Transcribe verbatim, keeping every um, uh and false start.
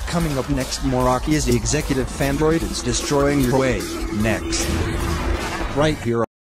Coming up next, Meraki is the executive Fandroid is destroying your way. Next. Right here.